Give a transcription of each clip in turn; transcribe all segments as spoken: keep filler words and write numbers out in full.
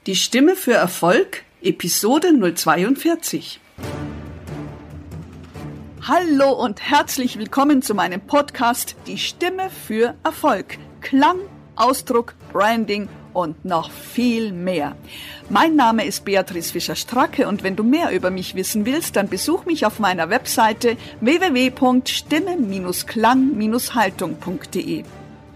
Die Stimme für Erfolg, Episode null zweiundvierzig. Hallo und herzlich willkommen zu meinem Podcast Die Stimme für Erfolg. Klang, Ausdruck, Branding und noch viel mehr. Mein Name ist Beatrice Fischer-Stracke und wenn du mehr über mich wissen willst, dann besuch mich auf meiner Webseite w w w punkt stimme klang haltung punkt de.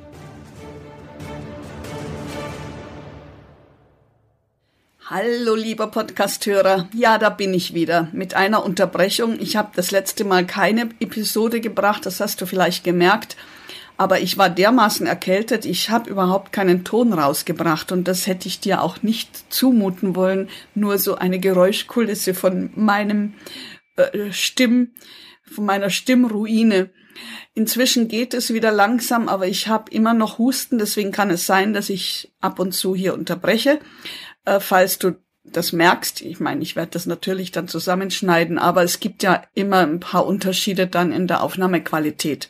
Hallo lieber Podcasthörer, ja, da bin ich wieder mit einer Unterbrechung. Ich habe das letzte Mal keine Episode gebracht, das hast du vielleicht gemerkt, aber ich war dermaßen erkältet, ich habe überhaupt keinen Ton rausgebracht und das hätte ich dir auch nicht zumuten wollen, nur so eine Geräuschkulisse von meinem äh, Stimm, von meiner Stimmruine. Inzwischen geht es wieder langsam, aber ich habe immer noch Husten, deswegen kann es sein, dass ich ab und zu hier unterbreche. Falls du das merkst, ich meine, ich werde das natürlich dann zusammenschneiden, aber es gibt ja immer ein paar Unterschiede dann in der Aufnahmequalität.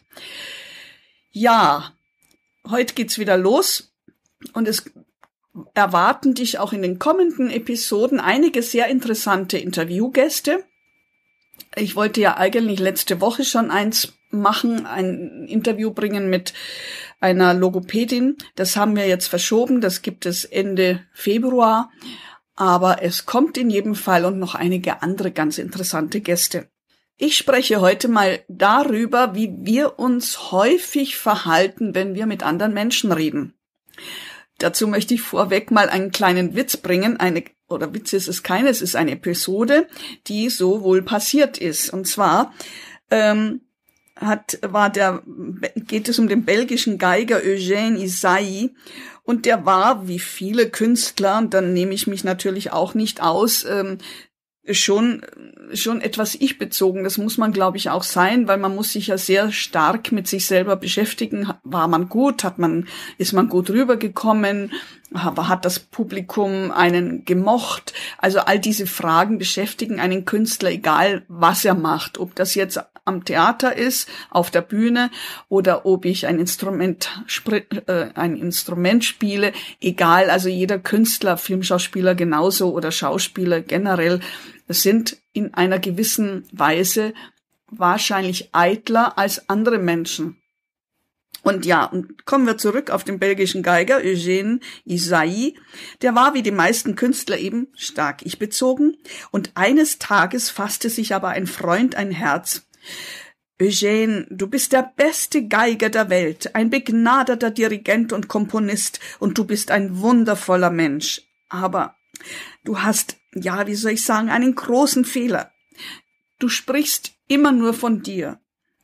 Ja, heute geht's wieder los und es erwarten dich auch in den kommenden Episoden einige sehr interessante Interviewgäste. Ich wollte ja eigentlich letzte Woche schon eins machen, ein Interview bringen mit einer Logopädin. Das haben wir jetzt verschoben, das gibt es Ende Februar, aber es kommt in jedem Fall und noch einige andere ganz interessante Gäste. Ich spreche heute mal darüber, wie wir uns häufig verhalten, wenn wir mit anderen Menschen reden. Dazu möchte ich vorweg mal einen kleinen Witz bringen, eine oder Witz ist es keine, es ist eine Episode, die so wohl passiert ist. Und zwar ähm, hat war der geht es um den belgischen Geiger Eugène Ysaÿe und der war wie viele Künstler, und dann nehme ich mich natürlich auch nicht aus, ähm, schon schon etwas ich-bezogen. Das muss man, glaube ich, auch sein, weil man muss sich ja sehr stark mit sich selber beschäftigen. War man gut? Hat man ist man gut rübergekommen? Hat das Publikum einen gemocht? Also all diese Fragen beschäftigen einen Künstler, egal was er macht. Ob das jetzt am Theater ist, auf der Bühne oder ob ich ein Instrument äh, ein Instrument spiele, egal. Also jeder Künstler, Filmschauspieler genauso oder Schauspieler generell sind in einer gewissen Weise wahrscheinlich eitler als andere Menschen. Und ja, und kommen wir zurück auf den belgischen Geiger Eugène Ysaÿe. Der war wie die meisten Künstler eben stark ich-bezogen und eines Tages fasste sich aber ein Freund ein Herz. Eugène, du bist der beste Geiger der Welt, ein begnadeter Dirigent und Komponist und du bist ein wundervoller Mensch. Aber du hast, ja, wie soll ich sagen, einen großen Fehler. Du sprichst immer nur von dir.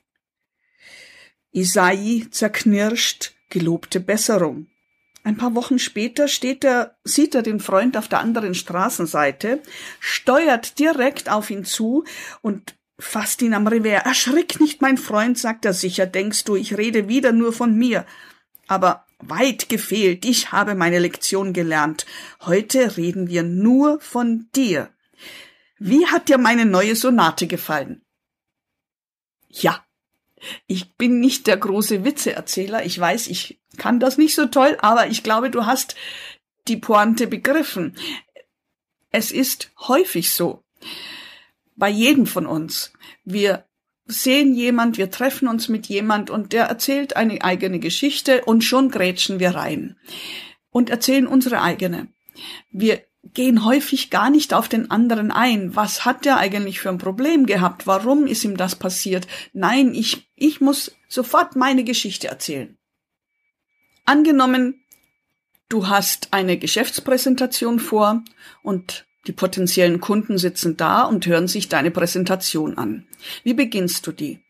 Ysaÿe zerknirscht, gelobte Besserung. Ein paar Wochen später steht er, sieht er den Freund auf der anderen Straßenseite, steuert direkt auf ihn zu und fasst ihn am Revers. Erschrick nicht, mein Freund, sagt er sicher, denkst du, ich rede wieder nur von mir. Aber weit gefehlt, ich habe meine Lektion gelernt. Heute reden wir nur von dir. Wie hat dir meine neue Sonate gefallen? Ja, ich bin nicht der große Witzeerzähler. Ich weiß, ich kann das nicht so toll, aber ich glaube, du hast die Pointe begriffen. Es ist häufig so, bei jedem von uns. Wir sehen jemand, wir treffen uns mit jemand und der erzählt eine eigene Geschichte und schon grätschen wir rein und erzählen unsere eigene. Wir gehen häufig gar nicht auf den anderen ein. Was hat der eigentlich für ein Problem gehabt? Warum ist ihm das passiert? Nein, ich, ich muss sofort meine Geschichte erzählen. Angenommen, du hast eine Geschäftspräsentation vor und die potenziellen Kunden sitzen da und hören sich deine Präsentation an. Wie beginnst du die?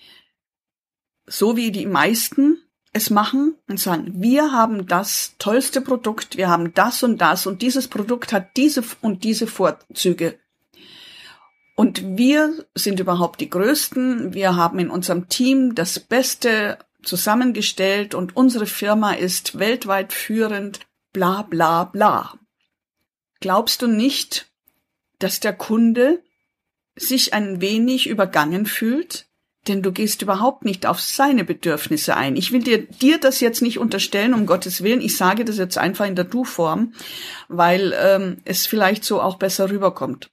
So wie die meisten es machen und sagen, wir haben das tollste Produkt, wir haben das und das und dieses Produkt hat diese und diese Vorzüge. Und wir sind überhaupt die Größten, wir haben in unserem Team das Beste zusammengestellt und unsere Firma ist weltweit führend, bla bla bla. Glaubst du nicht, dass der Kunde sich ein wenig übergangen fühlt? denn du gehst überhaupt nicht auf seine Bedürfnisse ein. Ich will dir, dir das jetzt nicht unterstellen, um Gottes Willen. Ich sage das jetzt einfach in der Du-Form, weil ähm, es vielleicht so auch besser rüberkommt.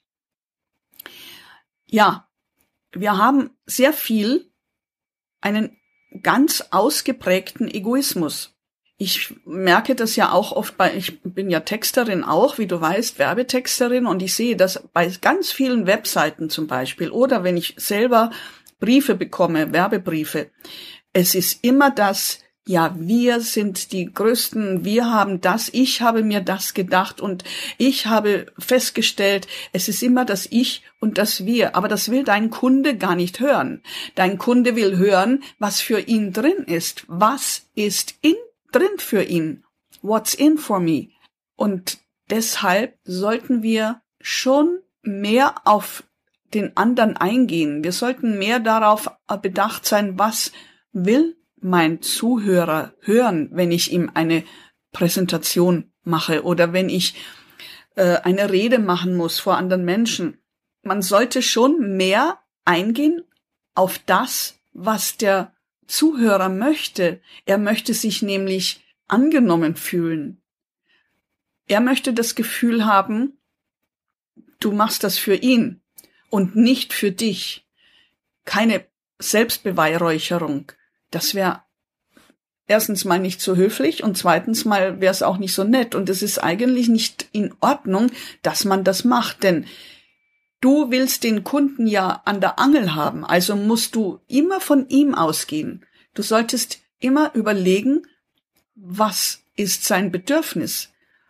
Ja, wir haben sehr viel einen ganz ausgeprägten Egoismus. Ich merke das ja auch oft bei, ich bin ja Texterin auch, wie du weißt, Werbetexterin, und ich sehe das bei ganz vielen Webseiten zum Beispiel oder wenn ich selber Briefe bekomme, Werbebriefe. Es ist immer das, ja, wir sind die Größten, wir haben das, ich habe mir das gedacht und ich habe festgestellt, es ist immer das Ich und das Wir. Aber das will dein Kunde gar nicht hören. Dein Kunde will hören, was für ihn drin ist. Was ist in drin für ihn? What's in for me? Und deshalb sollten wir schon mehr auf den anderen eingehen. Wir sollten mehr darauf bedacht sein, was will mein Zuhörer hören, wenn ich ihm eine Präsentation mache oder wenn ich äh, eine Rede machen muss vor anderen Menschen. Man sollte schon mehr eingehen auf das, was der Zuhörer möchte. Er möchte sich nämlich angenommen fühlen. Er möchte das Gefühl haben, du machst das für ihn und nicht für dich. Keine Selbstbeweihräucherung. Das wäre erstens mal nicht so höflich und zweitens mal wäre es auch nicht so nett. Und es ist eigentlich nicht in Ordnung, dass man das macht, denn du willst den Kunden ja an der Angel haben, also musst du immer von ihm ausgehen. Du solltest immer überlegen, was ist sein Bedürfnis?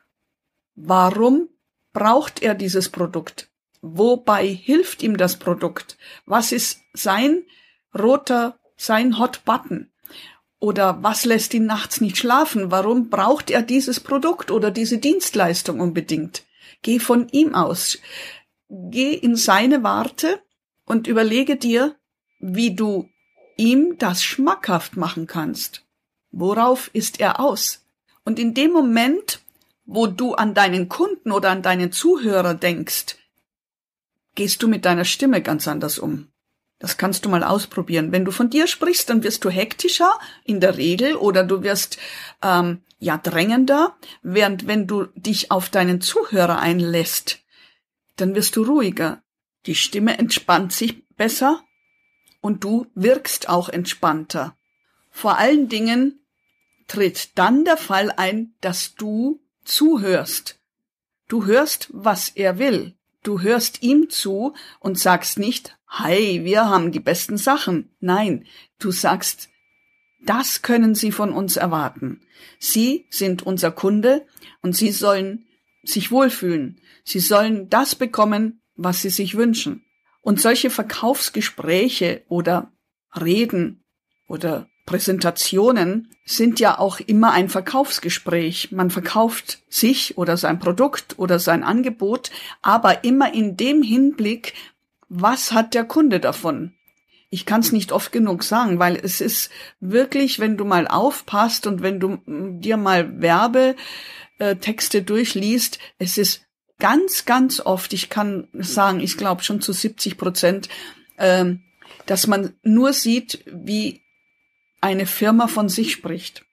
Warum braucht er dieses Produkt? Wobei hilft ihm das Produkt? Was ist sein roter, sein Hot Button? Oder was lässt ihn nachts nicht schlafen? Warum braucht er dieses Produkt oder diese Dienstleistung unbedingt? Geh von ihm aus. Geh in seine Warte und überlege dir, wie du ihm das schmackhaft machen kannst. Worauf ist er aus? Und in dem Moment, wo du an deinen Kunden oder an deinen Zuhörer denkst, gehst du mit deiner Stimme ganz anders um. Das kannst du mal ausprobieren. Wenn du von dir sprichst, dann wirst du hektischer in der Regel oder du wirst ähm, ja drängender, während wenn du dich auf deinen Zuhörer einlässt, dann wirst du ruhiger. Die Stimme entspannt sich besser und du wirkst auch entspannter. Vor allen Dingen tritt dann der Fall ein, dass du zuhörst. Du hörst, was er will. Du hörst ihm zu und sagst nicht, hey, wir haben die besten Sachen. Nein, du sagst, das können Sie von uns erwarten. Sie sind unser Kunde und Sie sollen sich wohlfühlen. Sie sollen das bekommen, was Sie sich wünschen. Und solche Verkaufsgespräche oder Reden oder Präsentationen sind ja auch immer ein Verkaufsgespräch. Man verkauft sich oder sein Produkt oder sein Angebot, aber immer in dem Hinblick, was hat der Kunde davon? Ich kann es nicht oft genug sagen, weil es ist wirklich, wenn du mal aufpasst und wenn du dir mal Werbetexte durchliest, es ist ganz, ganz oft, ich kann sagen, ich glaube schon zu siebzig Prozent, ähm, dass man nur sieht, wie eine Firma von sich spricht.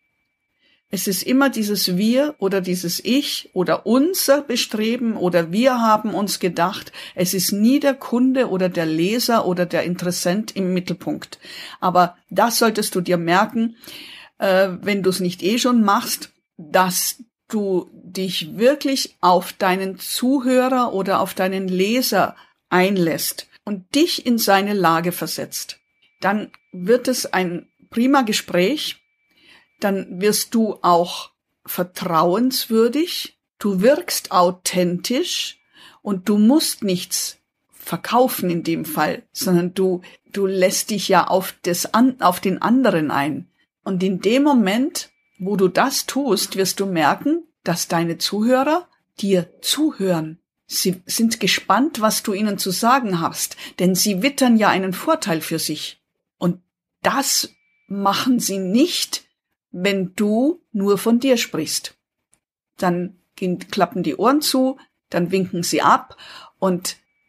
Es ist immer dieses Wir oder dieses Ich oder unser Bestreben oder wir haben uns gedacht. Es ist nie der Kunde oder der Leser oder der Interessent im Mittelpunkt. Aber das solltest du dir merken, äh, wenn du es nicht eh schon machst, dass du dich wirklich auf deinen Zuhörer oder auf deinen Leser einlässt und dich in seine Lage versetzt. Dann wird es ein prima Gespräch, dann wirst du auch vertrauenswürdig, du wirkst authentisch und du musst nichts verkaufen in dem Fall, sondern du, du lässt dich ja auf das an, auf den anderen ein. Und in dem Moment, wo du das tust, wirst du merken, dass deine Zuhörer dir zuhören. Sie sind gespannt, was du ihnen zu sagen hast, denn sie wittern ja einen Vorteil für sich. Und das machen sie nicht, wenn du nur von dir sprichst. Dann gehen, klappen die Ohren zu, dann winken sie ab und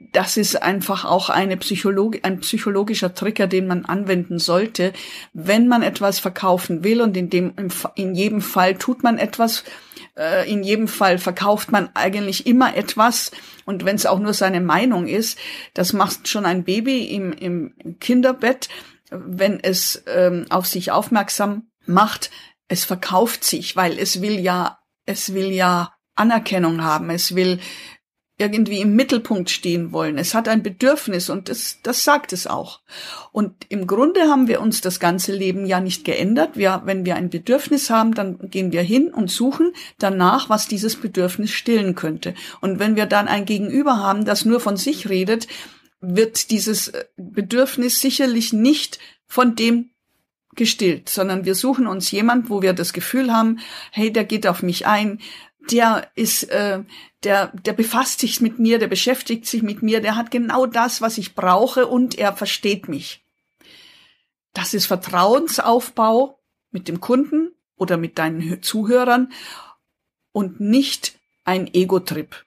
das ist einfach auch eine Psychologi- ein psychologischer Trigger, den man anwenden sollte, wenn man etwas verkaufen will. Und in dem, in jedem Fall tut man etwas, äh, in jedem Fall verkauft man eigentlich immer etwas. Und wenn es auch nur seine Meinung ist, das macht schon ein Baby im, im Kinderbett, wenn es ähm, auf sich aufmerksam macht. Es verkauft sich, weil es will ja, es will ja Anerkennung haben. Es will irgendwie im Mittelpunkt stehen wollen. Es hat ein Bedürfnis und das, das sagt es auch. Und im Grunde haben wir uns das ganze Leben ja nicht geändert. Wir, wenn wir ein Bedürfnis haben, dann gehen wir hin und suchen danach, was dieses Bedürfnis stillen könnte. Und wenn wir dann ein Gegenüber haben, das nur von sich redet, wird dieses Bedürfnis sicherlich nicht von dem gestillt, sondern wir suchen uns jemand, wo wir das Gefühl haben, hey, der geht auf mich ein, der ist, äh, der, der befasst sich mit mir, der beschäftigt sich mit mir, der hat genau das, was ich brauche und er versteht mich. Das ist Vertrauensaufbau mit dem Kunden oder mit deinen Zuhörern und nicht ein Ego-Trip.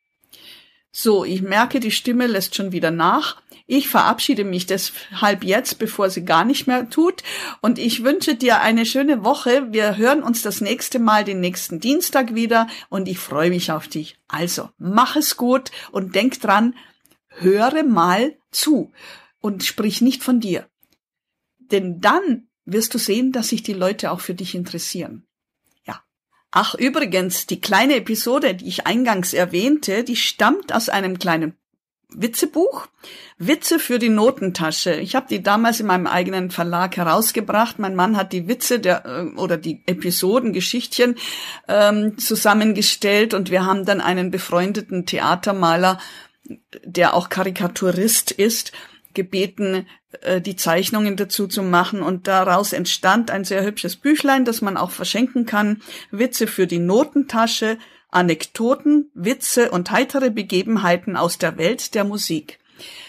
So, ich merke, die Stimme lässt schon wieder nach. Ich verabschiede mich deshalb jetzt, bevor sie gar nicht mehr tut. Und ich wünsche dir eine schöne Woche. Wir hören uns das nächste Mal den nächsten Dienstag wieder und ich freue mich auf dich. Also, mach es gut und denk dran, höre mal zu und sprich nicht von dir. Denn dann wirst du sehen, dass sich die Leute auch für dich interessieren. Ja. Ach, übrigens, die kleine Episode, die ich eingangs erwähnte, die stammt aus einem kleinen Witzebuch, Witze für die Notentasche. Ich habe die damals in meinem eigenen Verlag herausgebracht. Mein Mann hat die Witze der oder die Episoden, Geschichtchen ähm, zusammengestellt und wir haben dann einen befreundeten Theatermaler, der auch Karikaturist ist, gebeten, äh, die Zeichnungen dazu zu machen und daraus entstand ein sehr hübsches Büchlein, das man auch verschenken kann. Witze für die Notentasche. Anekdoten, Witze und heitere Begebenheiten aus der Welt der Musik.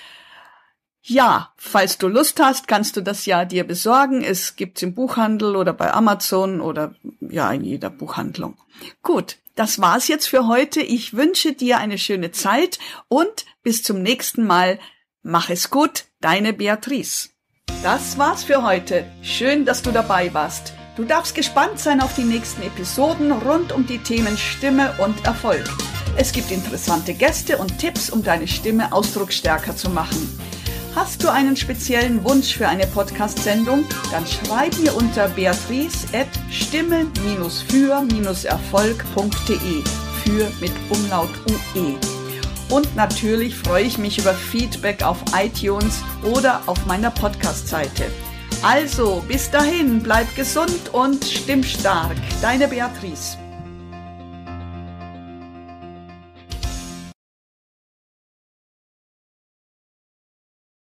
Ja, falls du Lust hast, kannst du das ja dir besorgen. Es gibt's im Buchhandel oder bei Amazon oder ja in jeder Buchhandlung. Gut, das war's jetzt für heute. Ich wünsche dir eine schöne Zeit und bis zum nächsten Mal. Mach es gut, deine Beatrice. Das war's für heute. Schön, dass du dabei warst. Du darfst gespannt sein auf die nächsten Episoden rund um die Themen Stimme und Erfolg. Es gibt interessante Gäste und Tipps, um deine Stimme ausdrucksstärker zu machen. Hast du einen speziellen Wunsch für eine Podcast-Sendung? Dann schreib mir unter beatrice at stimme für erfolg punkt de, für mit Umlaut U E. Und natürlich freue ich mich über Feedback auf iTunes oder auf meiner Podcast-Seite. Also, bis dahin, bleib gesund und stimmstark. Deine Beatrice.